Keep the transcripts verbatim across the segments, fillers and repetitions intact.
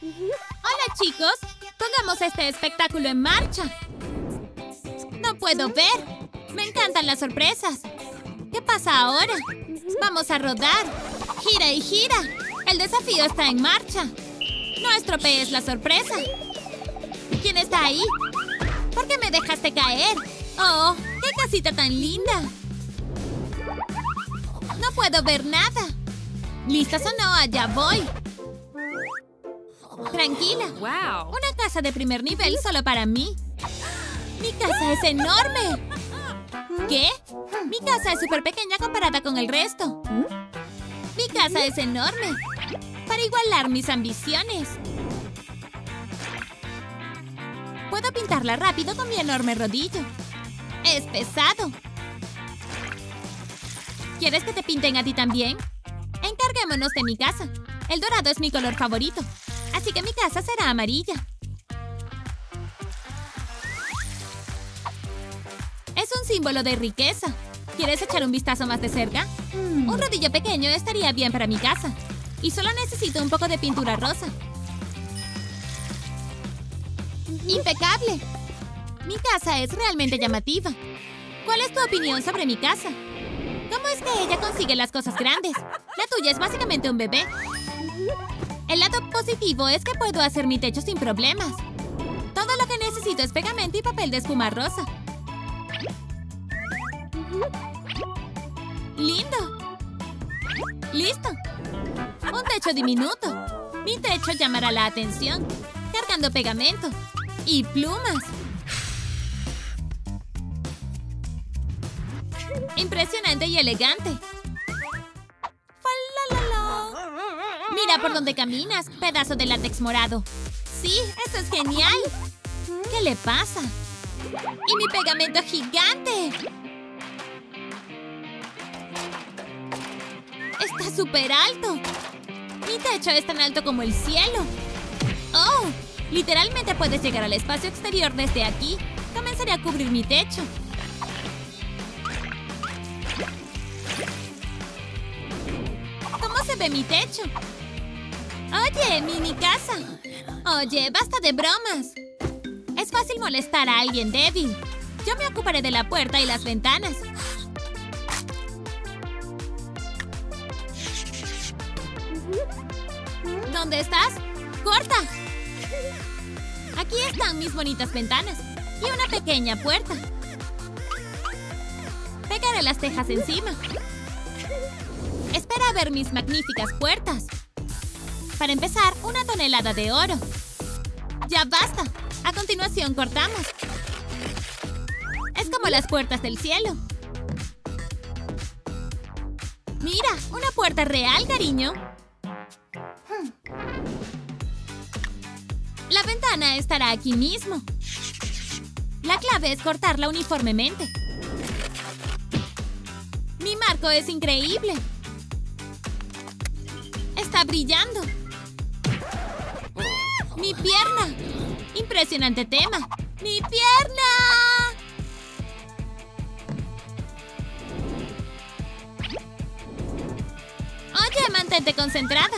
Hola, chicos. Pongamos este espectáculo en marcha. No puedo ver. Me encantan las sorpresas. ¿Qué pasa ahora? Vamos a rodar. Gira y gira. El desafío está en marcha. No estropees la sorpresa. ¿Quién está ahí? ¿Por qué me dejaste caer? ¡Oh! ¡Qué casita tan linda! No puedo ver nada. ¿Listas o no? Allá voy. Tranquila. Wow. Una casa de primer nivel solo para mí. ¡Mi casa es enorme! ¿Qué? Mi casa es súper pequeña comparada con el resto. Mi casa es enorme. Para igualar mis ambiciones. Puedo pintarla rápido con mi enorme rodillo. Es pesado. ¿Quieres que te pinten a ti también? Encarguémonos de mi casa. El dorado es mi color favorito. Así que mi casa será amarilla. Es un símbolo de riqueza. ¿Quieres echar un vistazo más de cerca? Mm. Un rodillo pequeño estaría bien para mi casa. Y solo necesito un poco de pintura rosa. ¡Impecable! Mi casa es realmente llamativa. ¿Cuál es tu opinión sobre mi casa? ¿Cómo es que ella consigue las cosas grandes? La tuya es básicamente un bebé. El lado positivo es que puedo hacer mi techo sin problemas. Todo lo que necesito es pegamento y papel de espuma rosa. ¡Lindo! ¡Listo! Un techo diminuto. Mi techo llamará la atención. Cargando pegamento. Y plumas. Impresionante y elegante. ¡Falalala! Mira por dónde caminas, pedazo de látex morado. Sí, eso es genial. ¿Qué le pasa? ¡Y mi pegamento gigante! ¡Está súper alto! Mi techo es tan alto como el cielo. ¡Oh! Literalmente puedes llegar al espacio exterior desde aquí. Comenzaré a cubrir mi techo. ¿Cómo se ve mi techo? Oye, mini casa. Oye, basta de bromas. Es fácil molestar a alguien débil. Yo me ocuparé de la puerta y las ventanas. ¿Dónde estás? ¡Corta! Aquí están mis bonitas ventanas. Y una pequeña puerta. Pegaré las tejas encima. Espera a ver mis magníficas puertas. Para empezar, una tonelada de oro. ¡Ya basta! A continuación cortamos. Es como las puertas del cielo. Mira, una puerta real, cariño. La ventana estará aquí mismo. La clave es cortarla uniformemente. Mi marco es increíble. Está brillando. ¡Mi pierna! ¡Impresionante tema! ¡Mi pierna! Oye, mantente concentrada.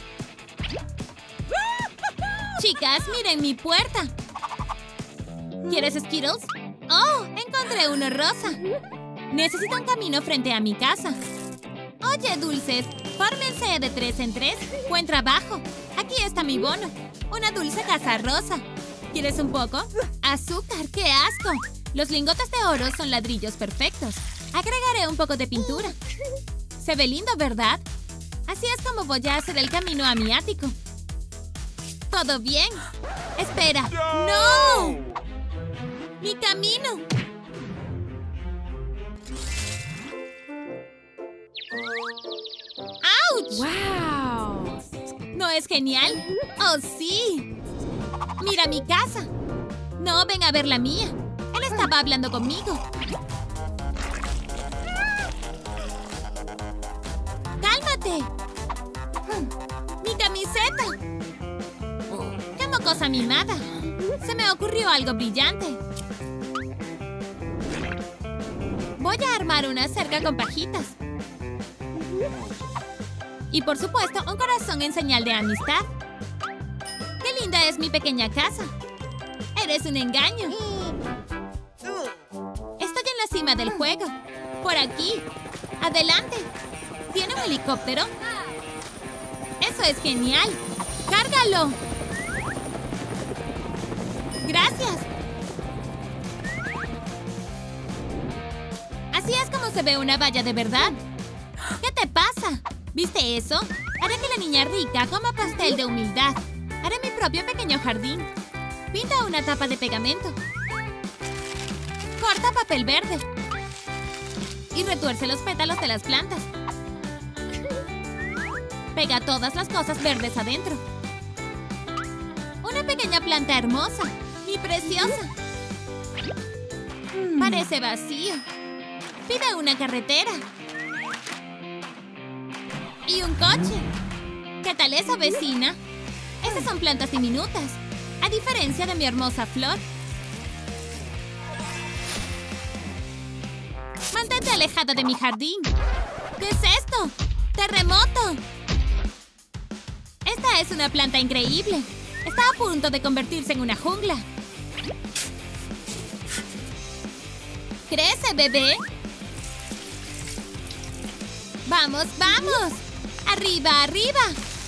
Chicas, miren mi puerta. ¿Quieres Skittles? ¡Oh! Encontré uno rosa. Necesito un camino frente a mi casa. Oye, dulces, fórmense de tres en tres. Buen trabajo. Aquí está mi bono. Una dulce casa rosa. ¿Quieres un poco? ¡Azúcar! ¡Qué asco! Los lingotes de oro son ladrillos perfectos. Agregaré un poco de pintura. Se ve lindo, ¿verdad? Así es como voy a hacer el camino a mi ático. ¿Todo bien? ¡Espera! ¡No! ¡Mi camino! ¡Auch! ¡Wow! ¿No es genial? ¡Oh, sí! ¡Mira mi casa! No, ven a ver la mía. Él estaba hablando conmigo. ¡Cálmate! ¡Mi camiseta! ¡Qué mocosa mimada! Se me ocurrió algo brillante. Voy a armar una cerca con pajitas. Y por supuesto, un corazón en señal de amistad. linda es mi pequeña casa! ¡Eres un engaño! Estoy en la cima del juego. ¡Por aquí! ¡Adelante! ¿Tiene un helicóptero? ¡Eso es genial! ¡Cárgalo! ¡Gracias! Así es como se ve una valla de verdad. ¿Qué te pasa? ¿Viste eso? Haré que la niña rica coma pastel de humildad. Haré mi propio pequeño jardín. Pinta una tapa de pegamento. Corta papel verde. Y retuerce los pétalos de las plantas. Pega todas las cosas verdes adentro. Una pequeña planta hermosa. ¡Mi preciosa! Parece vacío. Pide una carretera. Y un coche. ¿Qué tal esa, vecina? Esas son plantas diminutas, a diferencia de mi hermosa flor. Mantente alejada de mi jardín. ¿Qué es esto? ¡Terremoto! Esta es una planta increíble. Está a punto de convertirse en una jungla. ¡Crece, bebé! ¡Vamos, vamos! ¡Arriba, arriba!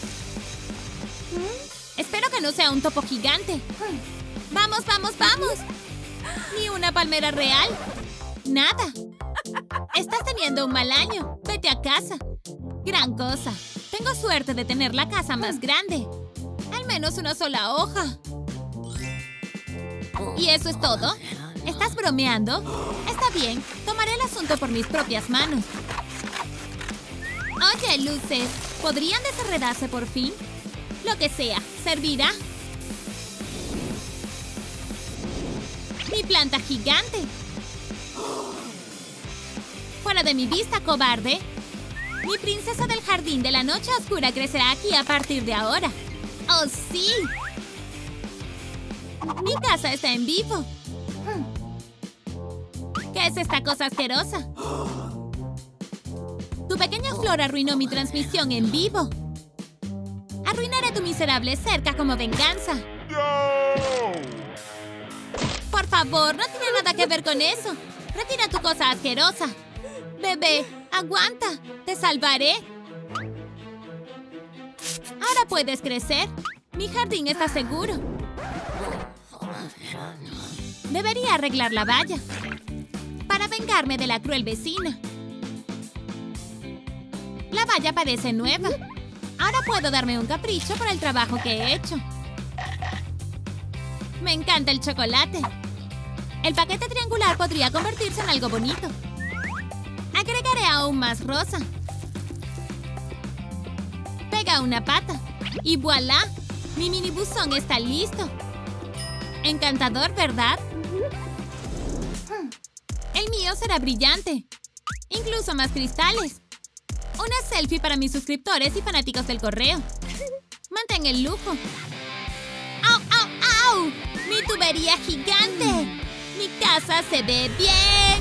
Espero que no sea un topo gigante. ¡Vamos, vamos, vamos! ¿Ni una palmera real? ¡Nada! Estás teniendo un mal año. Vete a casa. Gran cosa. Tengo suerte de tener la casa más grande. Al menos una sola hoja. ¿Y eso es todo? ¿Estás bromeando? Está bien. Tomaré el asunto por mis propias manos. Oye, luces. ¿Podrían desenredarse por fin? Lo que sea. ¿Servirá? ¡Mi planta gigante! ¡Fuera de mi vista, cobarde! Mi princesa del jardín de la noche oscura crecerá aquí a partir de ahora. ¡Oh, sí! Mi casa está en vivo. ¿Qué es esta cosa asquerosa? Tu pequeña flor arruinó mi transmisión en vivo. Arruinaré tu miserable cerca como venganza. No. Por favor, no tiene nada que ver con eso. Retira tu cosa asquerosa. Bebé, aguanta. Te salvaré. Ahora puedes crecer. Mi jardín está seguro. Debería arreglar la valla para vengarme de la cruel vecina. La valla parece nueva. Ahora puedo darme un capricho por el trabajo que he hecho. Me encanta el chocolate. El paquete triangular podría convertirse en algo bonito. Agregaré aún más rosa. Pega una pata. Y voilà. Mi mini buzón está listo. Encantador, ¿verdad? El mío será brillante. Incluso más cristales. Una selfie para mis suscriptores y fanáticos del correo. Mantén el lujo. ¡Au, au, au! ¡Mi tubería gigante! ¡Mi casa se ve bien!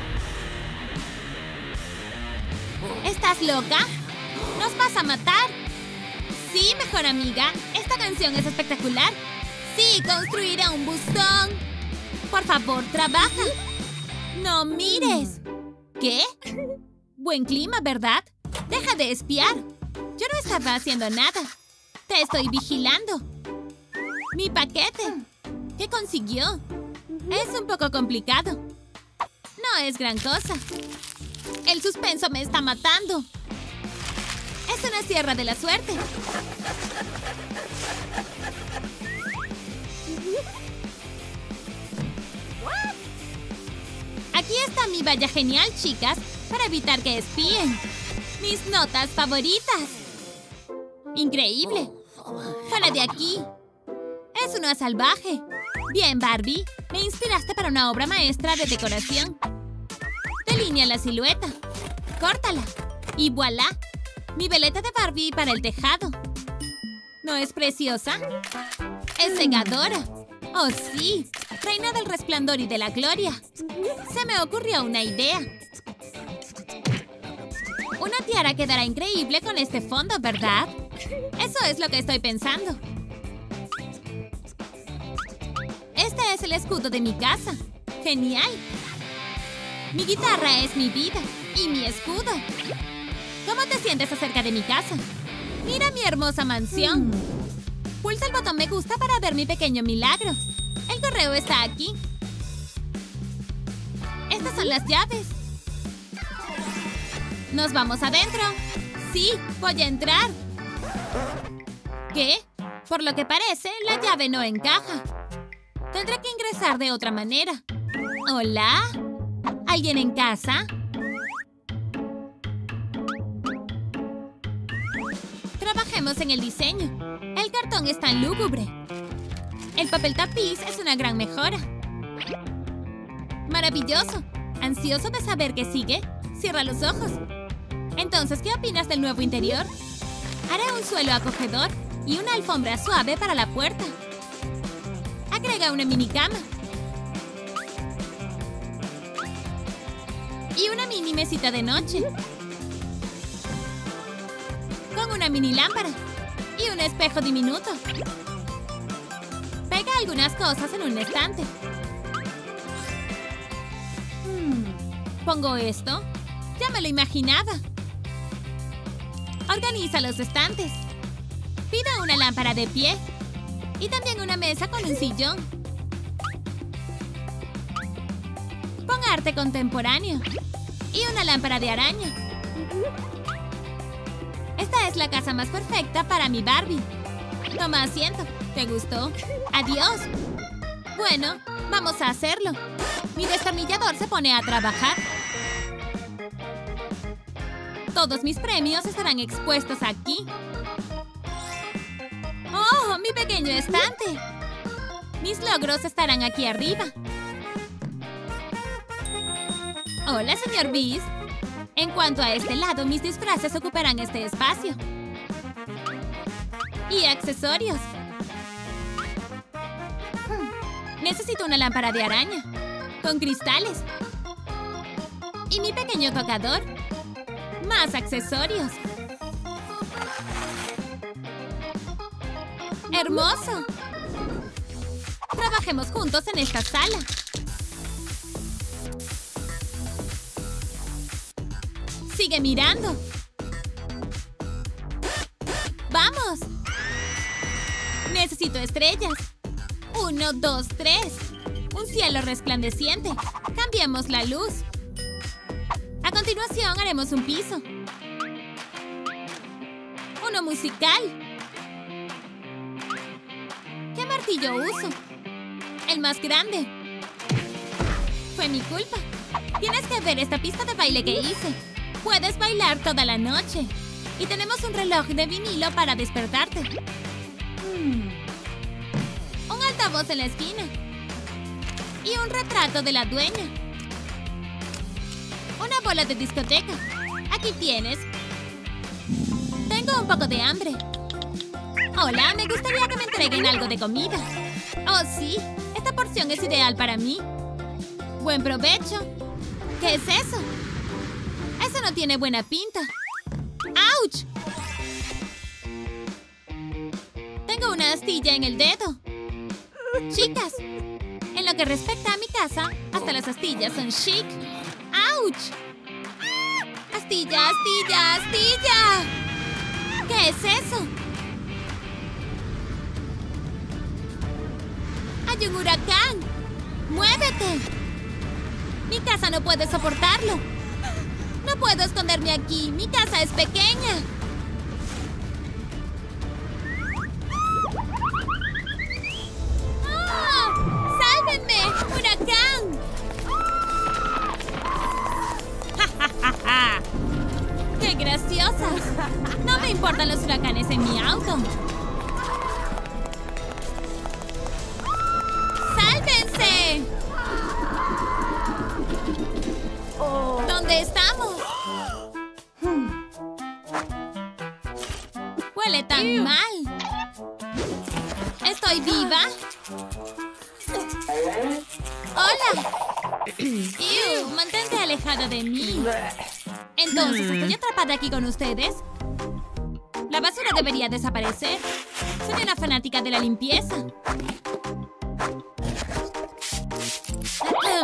¿Estás loca? ¿Nos vas a matar? Sí, mejor amiga. Esta canción es espectacular. Sí, construiré un buzón. Por favor, trabaja. ¡No mires! ¿Qué? Buen clima, ¿verdad? Deja de espiar. Yo no estaba haciendo nada. Te estoy vigilando. Mi paquete. ¿Qué consiguió? Es un poco complicado. No es gran cosa. El suspenso me está matando. Es una sierra de la suerte. Aquí está mi valla genial, chicas, para evitar que espíen. Mis notas favoritas. Increíble. Fuera de aquí. Es una salvaje. Bien, Barbie. Me inspiraste para una obra maestra de decoración. Delinea la silueta. Córtala. Y voilà. Mi veleta de Barbie para el tejado. ¿No es preciosa? Es cegadora. ¡Oh, sí! Reina del resplandor y de la gloria. Se me ocurrió una idea. Una tiara quedará increíble con este fondo, ¿verdad? Eso es lo que estoy pensando. Este es el escudo de mi casa. ¡Genial! Mi guitarra es mi vida y mi escudo. ¿Cómo te sientes acerca de mi casa? ¡Mira mi hermosa mansión! Pulsa el botón me gusta para ver mi pequeño milagro. El correo está aquí. Estas son las llaves. ¿Nos vamos adentro? Sí, voy a entrar. ¿Qué? Por lo que parece, la llave no encaja. Tendré que ingresar de otra manera. ¿Hola? ¿Alguien en casa? Trabajemos en el diseño. El cartón es tan lúgubre. El papel tapiz es una gran mejora. ¡Maravilloso! ¿Ansioso de saber qué sigue? Cierra los ojos. Entonces, ¿qué opinas del nuevo interior? Haré un suelo acogedor y una alfombra suave para la puerta. Agrega una mini cama. Y una mini mesita de noche. Con una mini lámpara. Y un espejo diminuto. Pega algunas cosas en un estante. Hmm, ¿pongo esto? Ya me lo imaginaba. Organiza los estantes. Pida una lámpara de pie. Y también una mesa con un sillón. Pon arte contemporáneo. Y una lámpara de araña. Esta es la casa más perfecta para mi Barbie. Toma asiento. ¿Te gustó? ¡Adiós! Bueno, vamos a hacerlo. Mi destornillador se pone a trabajar. Todos mis premios estarán expuestos aquí. ¡Oh, mi pequeño estante! Mis logros estarán aquí arriba. Hola, señor Beast. En cuanto a este lado, mis disfraces ocuparán este espacio. Y accesorios. Hmm. Necesito una lámpara de araña. Con cristales. Y mi pequeño tocador. Más accesorios. ¡Hermoso! Trabajemos juntos en esta sala. Sigue mirando. ¡Vamos! Necesito estrellas. Uno, dos, tres. Un cielo resplandeciente. Cambiemos la luz. A continuación haremos un piso. Uno musical. ¿Qué martillo uso? El más grande. Fue mi culpa. Tienes que ver esta pista de baile que hice. Puedes bailar toda la noche. Y tenemos un reloj de vinilo para despertarte. Hmm. Un altavoz en la esquina. Y un retrato de la dueña. Una bola de discoteca. Aquí tienes. Tengo un poco de hambre. Hola, me gustaría que me entreguen algo de comida. Oh, sí. Esta porción es ideal para mí. Buen provecho. ¿Qué es eso? Eso no tiene buena pinta. ¡Auch! Tengo una astilla en el dedo. Chicas, en lo que respecta a mi casa, hasta las astillas son chic. ¡Auch! ¡Astilla, astilla, astilla! ¿Qué es eso? ¡Hay un huracán! ¡Muévete! Mi casa no puede soportarlo. No puedo esconderme aquí. Mi casa es pequeña. ¡Ah! ¡Sálvenme! ¡Huracán! ¡Ja, ja, ja, ja! ¡Qué graciosas! No me importan los huracanes en mi auto. ¡Sálvense! ¿Dónde estamos? Huele tan mal. ¿Estoy viva? ¡Hola! ¡Ew! Mantente alejada de mí. Entonces, ¿estoy atrapada aquí con ustedes? La basura debería desaparecer. Soy una fanática de la limpieza.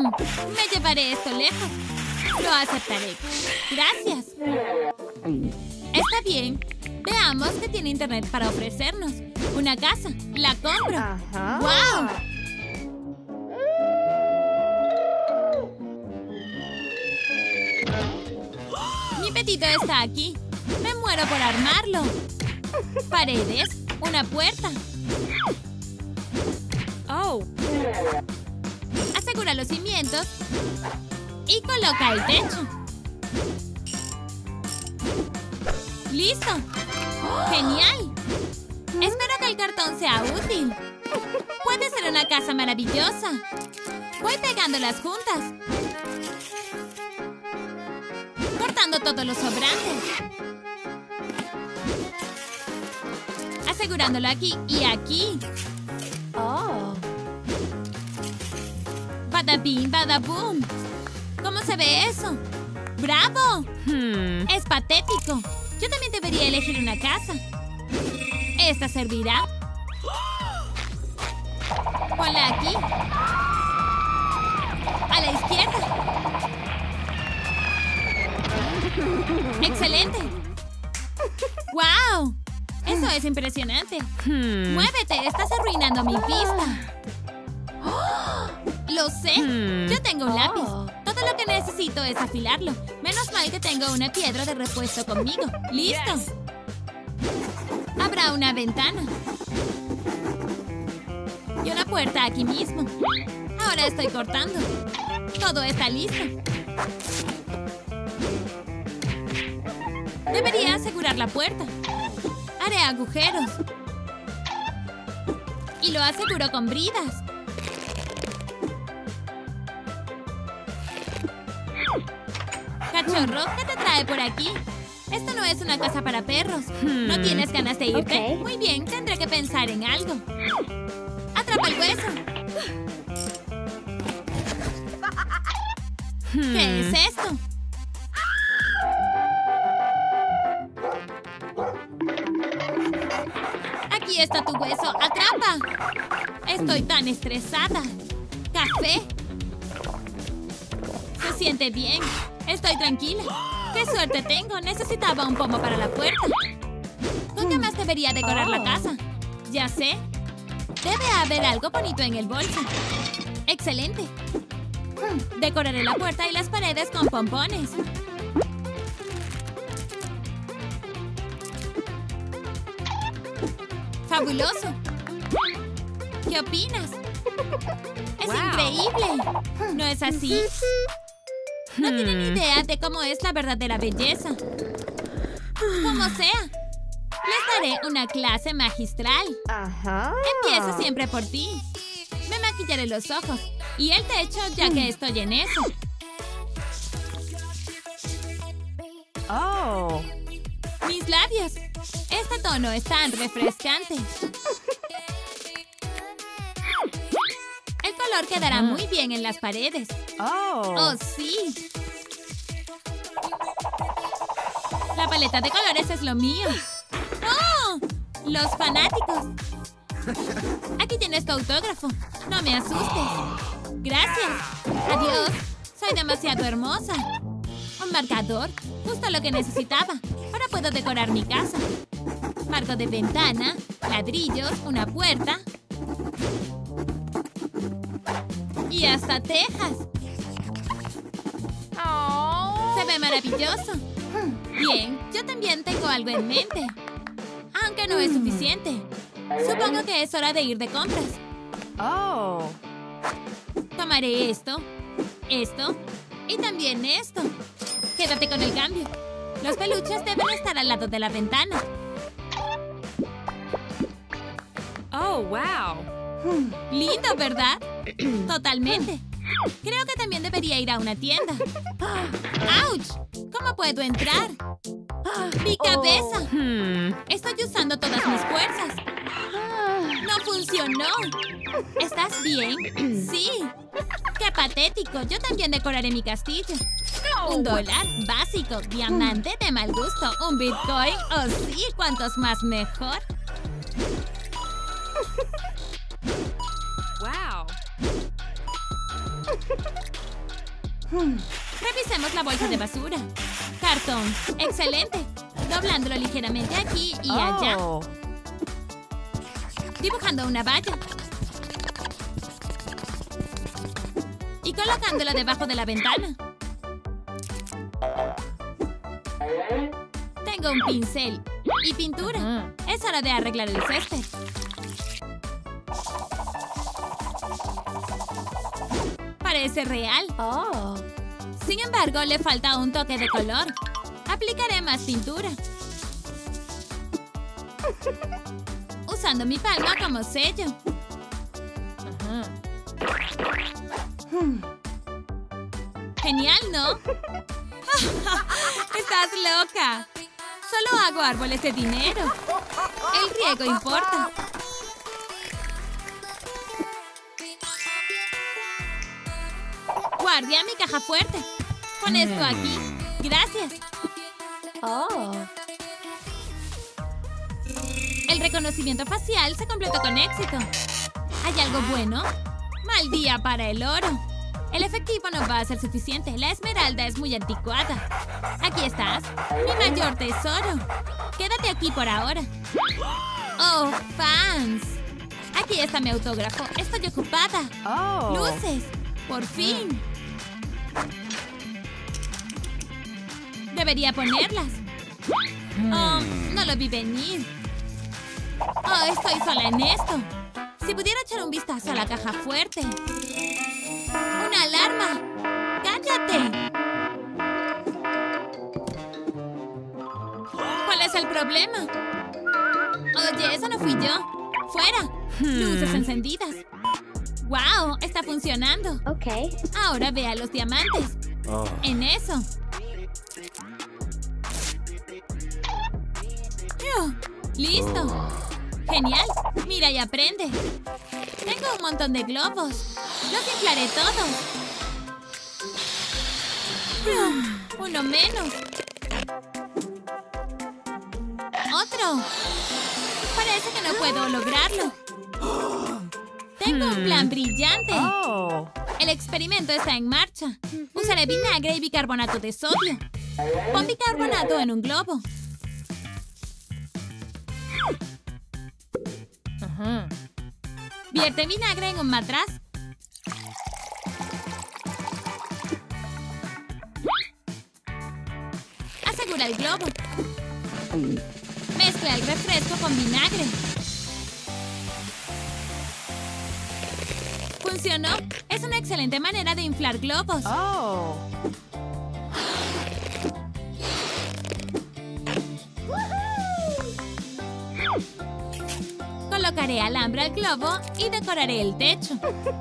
¡Bum! Me llevaré esto lejos. Lo aceptaré. Gracias. Está bien. Veamos qué tiene internet para ofrecernos. Una casa. La compro. Ajá. ¡Wow! Mi apetito está aquí. Me muero por armarlo. Paredes. Una puerta. Oh. Asegura los cimientos. Y coloca el techo. ¡Listo! ¡Genial! Espero que el cartón sea útil. Puede ser una casa maravillosa. Voy pegándolas juntas. Cortando todos los sobrantes. Asegurándolo aquí y aquí. Oh. Bada bing, bada boom. ¿Cómo se ve eso? ¡Bravo! Hmm. Es patético. Yo también debería elegir una casa. ¿Esta servirá? Ponla aquí. A la izquierda. ¡Excelente! ¡Wow! Eso es impresionante. Hmm. ¡Muévete! Estás arruinando mi vista. ¡Oh! Lo sé. Hmm. Yo tengo un lápiz. Oh. Todo lo que necesito es afilarlo. Menos mal que tengo una piedra de repuesto conmigo. ¡Listo! Yes. Habrá una ventana. Y una puerta aquí mismo. Ahora estoy cortando. Todo está listo. Debería asegurar la puerta. Haré agujeros. Y lo aseguro con bridas. Cachorro, ¿qué te trae por aquí? Esto no es una casa para perros. ¿No tienes ganas de irte? Ok. Muy bien, tendré que pensar en algo. ¡Atrapa el hueso! ¿Qué es esto? Aquí está tu hueso. ¡Atrapa! Estoy tan estresada. ¿Café? Se siente bien. Estoy tranquila. ¡Qué suerte tengo! Necesitaba un pomo para la puerta. ¿Con qué más debería decorar la casa? Ya sé. Debe haber algo bonito en el bolso. ¡Excelente! Decoraré la puerta y las paredes con pompones. ¡Fabuloso! ¿Qué opinas? ¡Es Wow. increíble! ¿No es así? No tienen idea de cómo es la verdadera belleza. Como sea, les daré una clase magistral. Ajá. Empiezo siempre por ti. Me maquillaré los ojos y el techo, ya que estoy en eso. Oh. Mis labios. Este tono es tan refrescante. El color quedará muy bien en las paredes. Oh. ¡Oh, sí! La paleta de colores es lo mío. ¡Oh! ¡Los fanáticos! Aquí tienes tu autógrafo. No me asustes. Gracias. Adiós. Soy demasiado hermosa. Un marcador. Justo lo que necesitaba. Ahora puedo decorar mi casa. Marco de ventana, ladrillos, una puerta. Y hasta tejas. Oh. Se ve maravilloso. Bien, yo también tengo algo en mente. Aunque no es suficiente. Supongo que es hora de ir de compras. Oh. Tomaré esto, esto y también esto. Quédate con el cambio. Los peluches deben estar al lado de la ventana. Oh, wow. Lindo, ¿verdad? Totalmente. Creo que también debería ir a una tienda. ¡Auch! ¿Cómo puedo entrar? ¡Mi cabeza! Hmm. Estoy usando todas mis fuerzas. ¡No funcionó! ¿Estás bien? ¡Sí! ¡Qué patético! Yo también decoraré mi castillo. Un dólar, básico, diamante de mal gusto, un bitcoin. ¡Oh, sí! ¿Cuántos más mejor? Wow. Revisemos la bolsa de basura. Cartón. Excelente. Doblándolo ligeramente aquí y allá. Oh. Dibujando una valla. Y colocándola debajo de la ventana. Tengo un pincel y pintura. Mm. Es hora de arreglar el césped. Parece real. Oh. Sin embargo, le falta un toque de color. Aplicaré más pintura. Usando mi palma como sello. Genial, ¿no? Estás loca. Solo hago árboles de dinero. El riego importa. Guardia, mi caja fuerte. Pon esto aquí. Gracias. Oh. El reconocimiento facial se completó con éxito. ¿Hay algo bueno? Mal día para el oro. El efectivo no va a ser suficiente. La esmeralda es muy anticuada. Aquí estás. Mi mayor tesoro. Quédate aquí por ahora. Oh, fans. Aquí está mi autógrafo. Estoy ocupada. Oh. Luces. Por fin. Debería ponerlas. Oh, no lo vi venir. Oh, estoy sola en esto. Si pudiera echar un vistazo a la caja fuerte. ¡Una alarma! ¡Cállate! ¿Cuál es el problema? Oye, eso no fui yo. ¡Fuera! Luces encendidas. ¡Wow! Está funcionando. Ok. Ahora vea los diamantes. Oh. En eso. Fiu, ¡listo! ¡Genial! Mira y aprende. Tengo un montón de globos. Los inflaré todos. Fiu, uno menos. Otro. Parece que no puedo lograrlo. Tengo un plan brillante. Oh. El experimento está en marcha. Usaré vinagre y bicarbonato de sodio. Pon bicarbonato en un globo. Uh-huh. Vierte vinagre en un matraz. Asegura el globo. Mezcla el refresco con vinagre. ¿Funcionó? Es una excelente manera de inflar globos. Oh. Colocaré alambre al globo y decoraré el techo.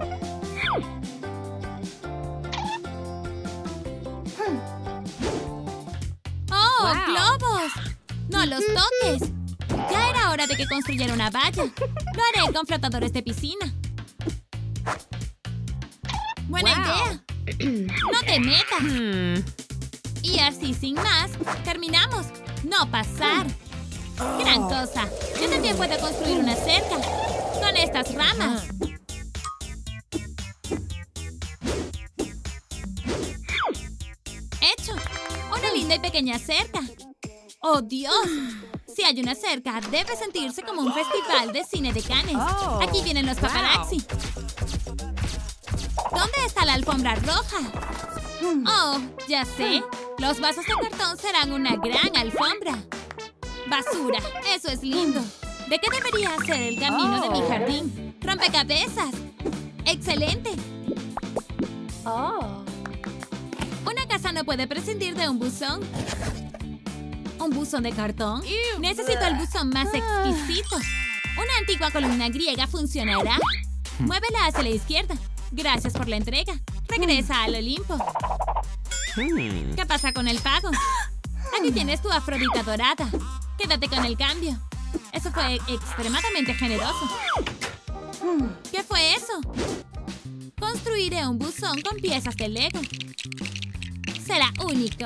¡Oh, Wow. globos! ¡No los toques! Ya era hora de que construyera una valla. Lo haré con flotadores de piscina. Buena Wow. idea. No te metas. Hmm. Y así, sin más, terminamos. No pasar. Gran cosa. Yo también puedo construir una cerca. Con estas ramas. Hecho. Una linda y pequeña cerca. ¡Oh, Dios! Si hay una cerca, debe sentirse como un festival de cine de Cannes. Oh, Aquí vienen los paparazzi. ¿Dónde está la alfombra roja? Oh, ya sé. Los vasos de cartón serán una gran alfombra. Basura. Eso es lindo. ¿De qué debería ser el camino de mi jardín? ¡Rompecabezas! ¡Excelente! Oh. Una casa no puede prescindir de un buzón. ¿Un buzón de cartón? Ew. Necesito el buzón más exquisito. Una antigua columna griega funcionará. Muévela hacia la izquierda. Gracias por la entrega. Regresa al Olimpo. Hmm. ¿Qué pasa con el pago? Aquí tienes tu Afrodita dorada. Quédate con el cambio. Eso fue extremadamente generoso. ¿Qué fue eso? Construiré un buzón con piezas de Lego. Será único.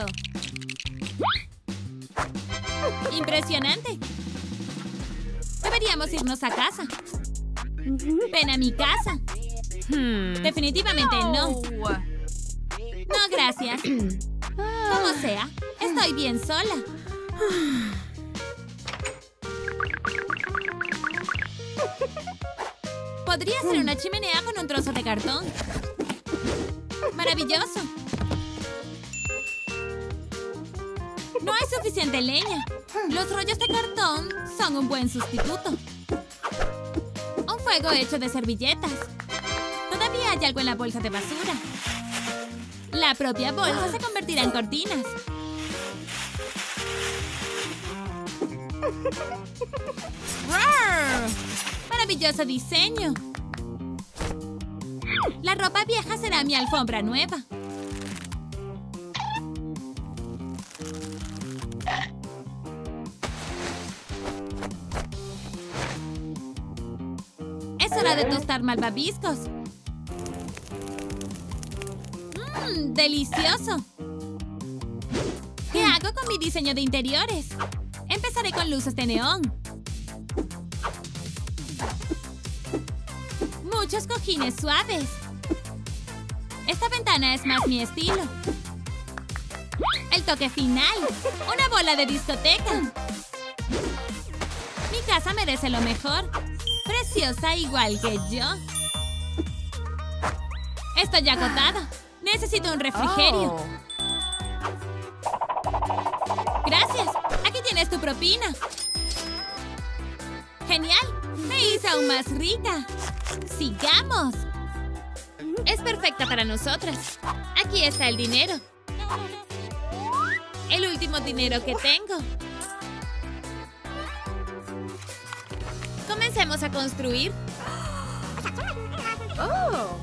Impresionante. Deberíamos irnos a casa. Ven a mi casa. Hmm. Definitivamente no. Oh. No, Gracias. Como sea, estoy bien sola. Podría ser una chimenea con un trozo de cartón. ¡Maravilloso! No hay suficiente leña. Los rollos de cartón son un buen sustituto. Un fuego hecho de servilletas. Todavía hay algo en la bolsa de basura. La propia bolsa se convertirá en cortinas. ¡Rar! ¡Maravilloso diseño! La ropa vieja será mi alfombra nueva. Es hora de tostar malvaviscos. ¡Mmm! ¡Delicioso! ¿Qué hago con mi diseño de interiores? Empezaré con luces de neón. Muchos cojines suaves. Esta ventana es más mi estilo. El toque final. Una bola de discoteca. Mi casa merece lo mejor. Preciosa igual que yo. Estoy agotada. Necesito un refrigerio. Oh. Gracias. Aquí tienes tu propina. ¡Genial! Me hice aún más rica. ¡Sigamos! Es perfecta para nosotras. Aquí está el dinero. El último dinero que tengo. Comencemos a construir. Oh.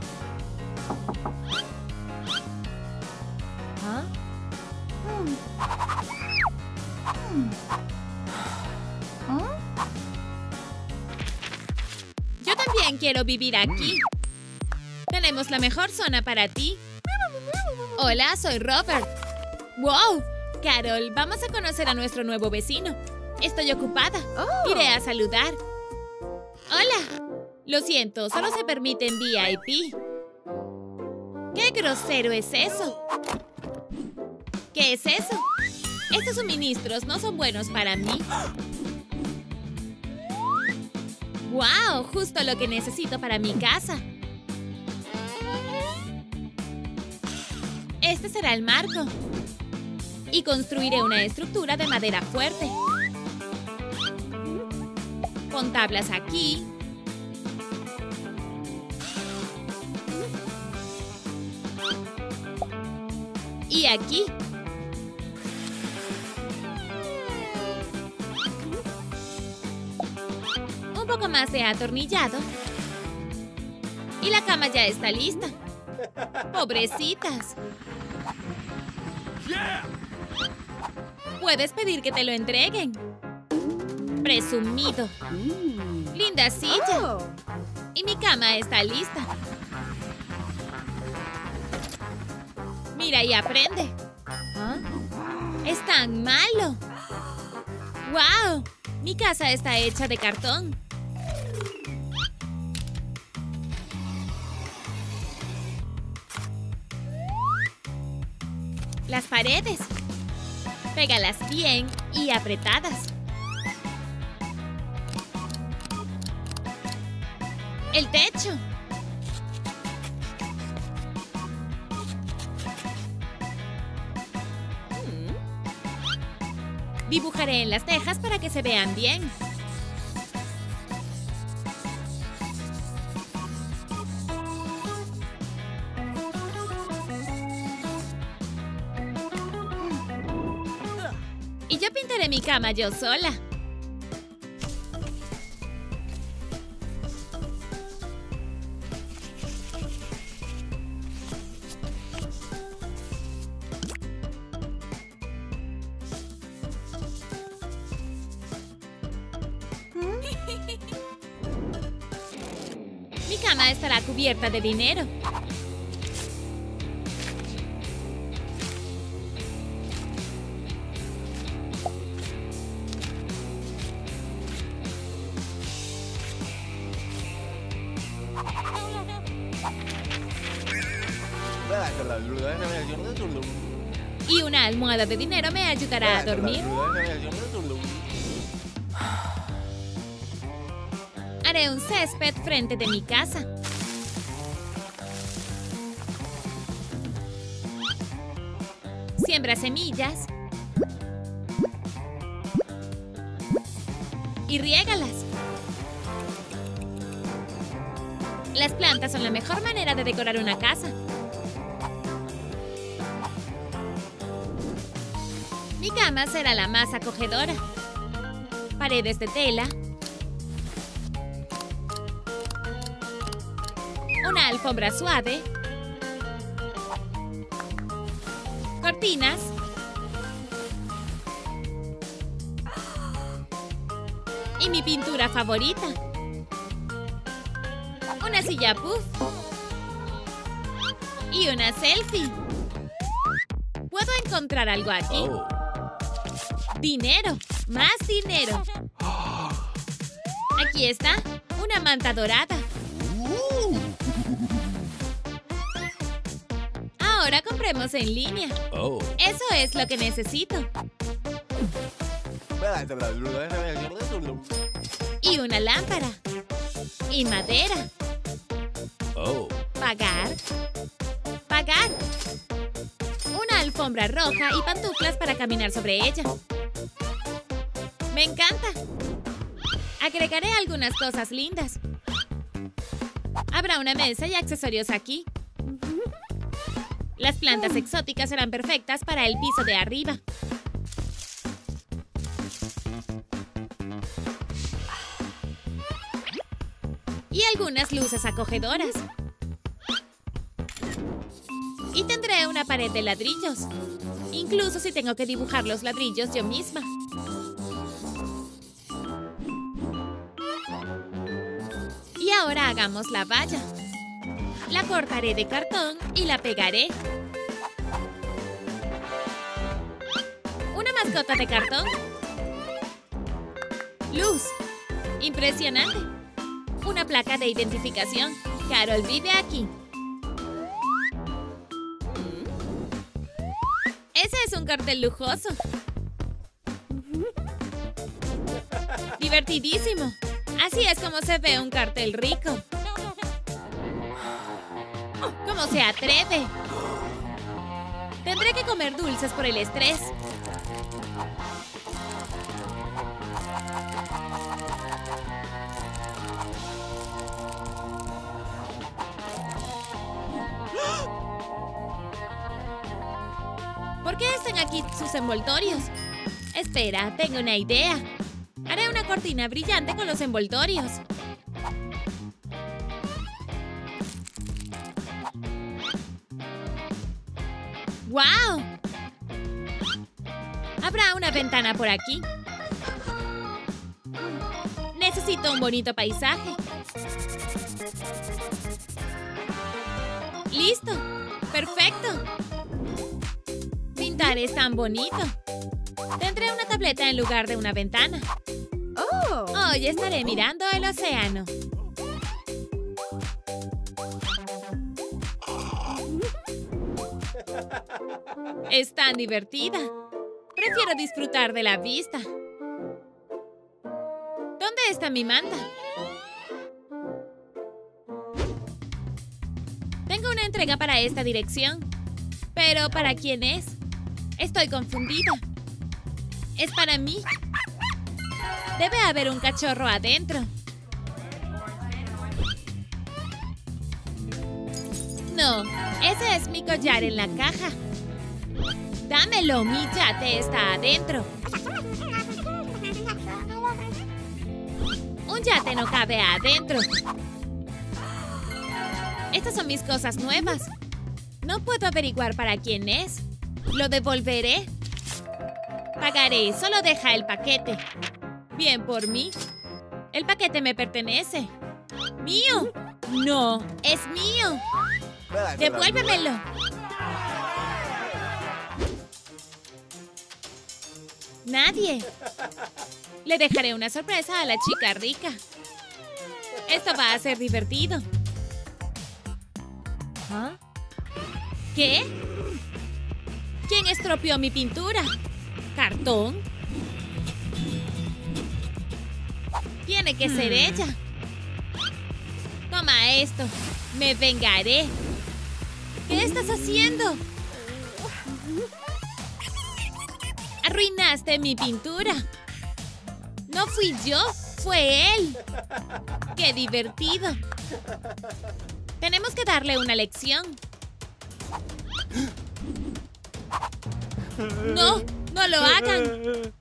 ¿Ah? Yo también quiero vivir aquí. Tenemos la mejor zona para ti. Hola, soy Robert. ¡Wow! Carol, vamos a conocer a nuestro nuevo vecino. Estoy ocupada. Oh. Iré a saludar. Hola. Lo siento, solo se permiten V I P. ¿Qué grosero es eso? ¿Qué es eso? Estos suministros no son buenos para mí. ¡Wow! Justo lo que necesito para mi casa. Este será el marco. Y construiré una estructura de madera fuerte. Con tablas aquí. Y aquí. Un poco más de atornillado. Y la cama ya está lista. ¡Pobrecitas! Puedes pedir que te lo entreguen. Presumido. Linda silla. Oh. Y mi cama está lista. Mira y aprende. ¿Ah? Es tan malo. ¡Wow! Mi casa está hecha de cartón. Las paredes. Pégalas bien y apretadas. El techo. Dibujaré en las tejas para que se vean bien. Y yo pintaré mi cama yo sola. Mi cama estará cubierta de dinero. Y una almohada de dinero me ayudará a dormir. Haré un césped frente de mi casa. Siembra semillas. Y riégalas. Las plantas son la mejor manera de decorar una casa. Mi cama será la más acogedora. Paredes de tela. Una alfombra suave. Cortinas. Y mi pintura favorita. Una silla puff. Y una selfie. ¿Puedo encontrar algo aquí? Oh. Dinero. Más dinero. Aquí está. Una manta dorada. Ahora compremos en línea. Oh. Eso es lo que necesito. Y una lámpara. Y madera. Oh. Pagar. Pagar. Una alfombra roja y pantuflas para caminar sobre ella. Me encanta. Agregaré algunas cosas lindas. Habrá una mesa y accesorios aquí. Las plantas exóticas serán perfectas para el piso de arriba. Y algunas luces acogedoras. Y tendré una pared de ladrillos. Incluso si tengo que dibujar los ladrillos yo misma. Y ahora hagamos la valla. La cortaré de cartón y la pegaré. Una mascota de cartón. Luz. Impresionante. Una placa de identificación. Carol vive aquí. Ese es un cartel lujoso. Divertidísimo. Así es como se ve un cartel rico. ¿Cómo se atreve? Tendré que comer dulces por el estrés. ¿Por qué están aquí sus envoltorios? Espera, tengo una idea. Haré una cortina brillante con los envoltorios. ¡Guau! Habrá una ventana por aquí. Necesito un bonito paisaje. ¡Listo! ¡Perfecto! Pintar es tan bonito. Tendré una tableta en lugar de una ventana. Oh. Hoy estaré mirando el océano. Es tan divertida. Prefiero disfrutar de la vista. ¿Dónde está mi manta? Tengo una entrega para esta dirección. ¿Pero para quién es? Estoy confundida. Es para mí. Debe haber un cachorro adentro. No, ese es mi collar en la caja. Dámelo, mi yate está adentro. Un yate no cabe adentro. Estas son mis cosas nuevas. No puedo averiguar para quién es. Lo devolveré. Pagaré, solo deja el paquete. Bien por mí. El paquete me pertenece. ¡Mío! No, es mío. ¡Devuélvemelo! Nadie. Le dejaré una sorpresa a la chica rica. Esto va a ser divertido. ¿Ah? ¿Qué? ¿Quién estropeó mi pintura? ¿Cartón? Tiene que ser ella. Toma esto. Me vengaré. ¿Qué estás haciendo? Arruinaste mi pintura. No fui yo, fue él. ¡Qué divertido! Tenemos que darle una lección. ¡No! ¡No lo hagan!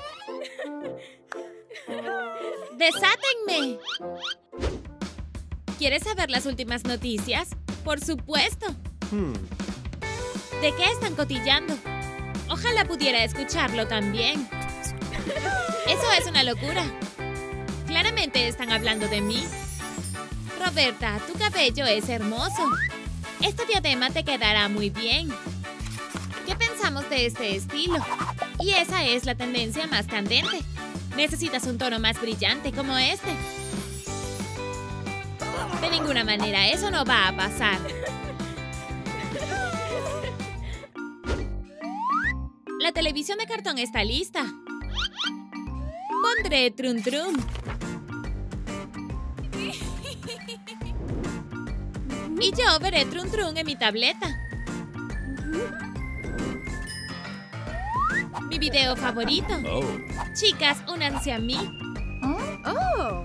¡Desátenme! ¿Quieres saber las últimas noticias? ¡Por supuesto! ¿De qué están cotillando? Ojalá pudiera escucharlo también. Eso es una locura. Claramente están hablando de mí. Roberta, tu cabello es hermoso. Este diadema te quedará muy bien. ¿Qué pensamos de este estilo? Y esa es la tendencia más candente. Necesitas un tono más brillante como este. De ninguna manera, eso no va a pasar. La televisión de cartón está lista. Pondré Trun Trun. Y yo veré Trun Trun en mi tableta. Mi video favorito. Oh. Chicas, únanse a mí. Oh.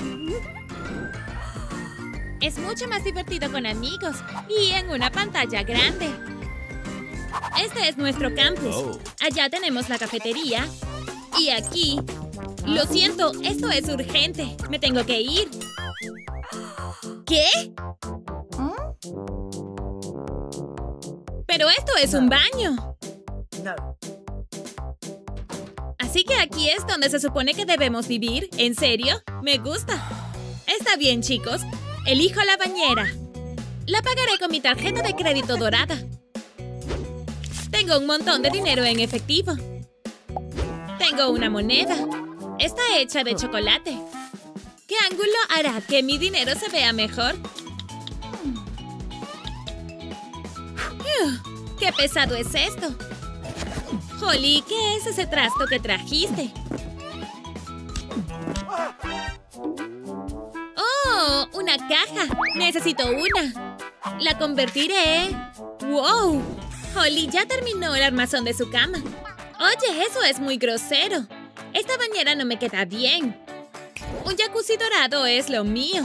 Es mucho más divertido con amigos y en una pantalla grande. Este es nuestro campus. Oh. Allá tenemos la cafetería. Y aquí... Lo siento, esto es urgente. Me tengo que ir. ¿Qué? Pero esto es un baño. Así que aquí es donde se supone que debemos vivir. ¿En serio? Me gusta. Está bien, chicos. Elijo la bañera. La pagaré con mi tarjeta de crédito dorada. Tengo un montón de dinero en efectivo. Tengo una moneda. Está hecha de chocolate. ¿Qué ángulo hará que mi dinero se vea mejor? Uf, ¡qué pesado es esto! Holly, ¿qué es ese trasto que trajiste? ¡Oh! ¡Una caja! ¡Necesito una! ¡La convertiré! ¡Wow! Holly ya terminó el armazón de su cama. Oye, eso es muy grosero. Esta bañera no me queda bien. Un jacuzzi dorado es lo mío.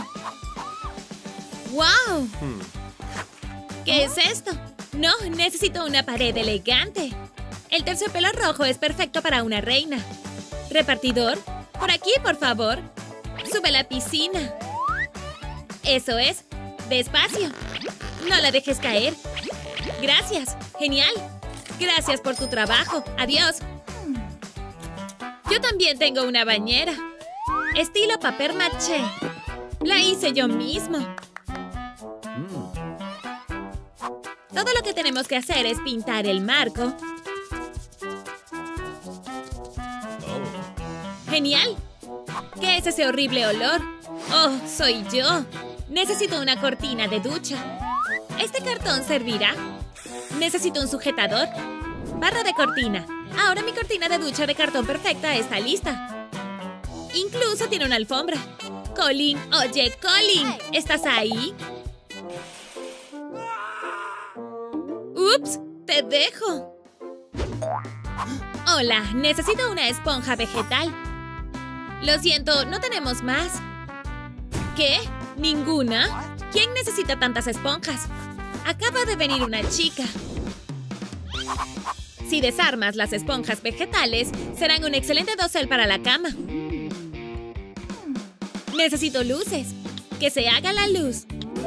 ¡Wow! ¿Qué es esto? No, necesito una pared elegante. El terciopelo rojo es perfecto para una reina. Repartidor, por aquí, por favor. Sube a la piscina. Eso es. Despacio. No la dejes caer. Gracias. Genial. Gracias por tu trabajo. Adiós. Yo también tengo una bañera. Estilo papel maché. La hice yo mismo. Todo lo que tenemos que hacer es pintar el marco. Oh. ¡Genial! ¿Qué es ese horrible olor? ¡Oh, soy yo! Necesito una cortina de ducha. ¿Este cartón servirá? Necesito un sujetador. Barra de cortina. Ahora mi cortina de ducha de cartón perfecta está lista. Incluso tiene una alfombra. Colin, oye, Colin, ¿estás ahí? ¡Ups! ¡Te dejo! Hola, necesito una esponja vegetal. Lo siento, no tenemos más. ¿Qué? ¿Ninguna? ¿Quién necesita tantas esponjas? Acaba de venir una chica. Si desarmas las esponjas vegetales, serán un excelente dosel para la cama. Necesito luces. ¡Que se haga la luz!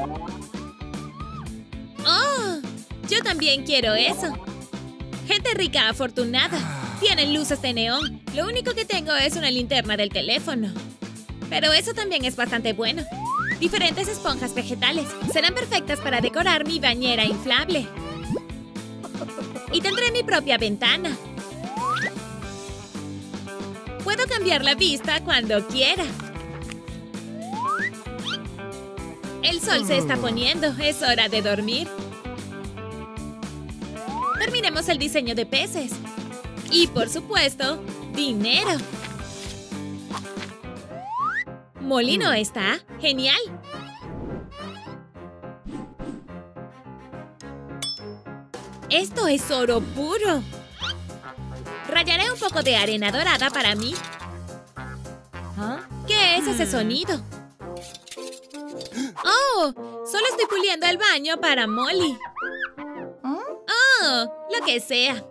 ¡Oh! Yo también quiero eso. Gente rica afortunada. Tienen luces de neón. Lo único que tengo es una linterna del teléfono. Pero eso también es bastante bueno. Diferentes esponjas vegetales. Serán perfectas para decorar mi bañera inflable. Y tendré mi propia ventana. Puedo cambiar la vista cuando quiera. El sol se está poniendo. Es hora de dormir. Terminemos el diseño de peces. Y, por supuesto, dinero. Molino está genial. Esto es oro puro. Rallaré un poco de arena dorada para mí. ¿Qué es ese sonido? ¡Oh! Solo estoy puliendo el baño para Molly. ¡Oh! Lo que sea.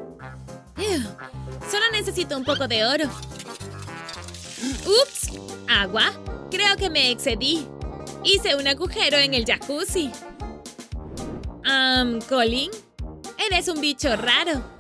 Ugh, solo necesito un poco de oro. ¡Ups! ¿Agua? Creo que me excedí. Hice un agujero en el jacuzzi. Um, Colin, eres un bicho raro.